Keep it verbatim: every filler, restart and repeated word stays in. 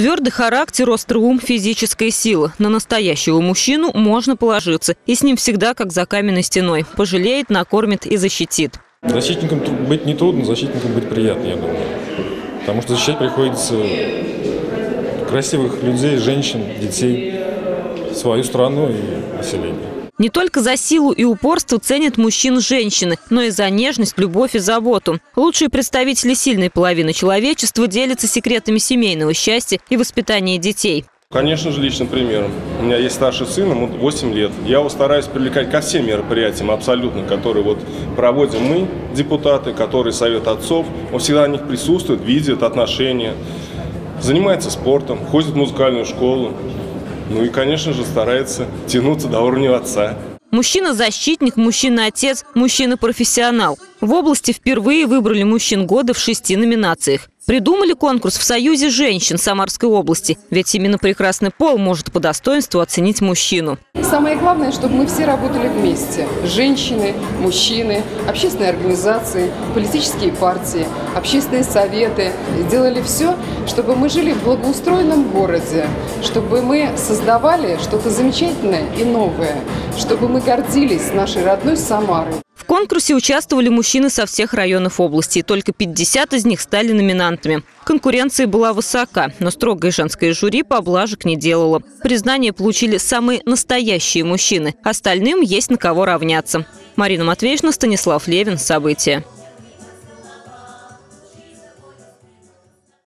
Твердый характер, острый ум, физическая сила. На настоящего мужчину можно положиться. И с ним всегда как за каменной стеной. Пожалеет, накормит и защитит. Защитником быть не трудно, защитником быть приятно, я думаю. Потому что защищать приходится красивых людей, женщин, детей, свою страну и население. Не только за силу и упорство ценят мужчин женщины, но и за нежность, любовь и заботу. Лучшие представители сильной половины человечества делятся секретами семейного счастья и воспитания детей. Конечно же, личным примером. У меня есть старший сын, ему восемь лет. Я его стараюсь привлекать ко всем мероприятиям абсолютно, которые вот проводим мы, депутаты, которые совет отцов. Он всегда на них присутствует, видит отношения, занимается спортом, ходит в музыкальную школу. Ну и, конечно же, старается тянуться до уровня отца. Мужчина-защитник, мужчина-отец, мужчина-профессионал. В области впервые выбрали мужчин года в шести номинациях. Придумали конкурс в Союзе женщин Самарской области. Ведь именно прекрасный пол может по достоинству оценить мужчину. Самое главное, чтобы мы все работали вместе. Женщины, мужчины, общественные организации, политические партии, общественные советы. Делали все, чтобы мы жили в благоустроенном городе, чтобы мы создавали что-то замечательное и новое, чтобы мы гордились нашей родной Самарой. В конкурсе участвовали мужчины со всех районов области, и только пятьдесят из них стали номинантами. Конкуренция была высока, но строгое женское жюри поблажек не делало. Признание получили самые настоящие мужчины. Остальным есть на кого равняться. Марина Матвеевна, Станислав Левин. События.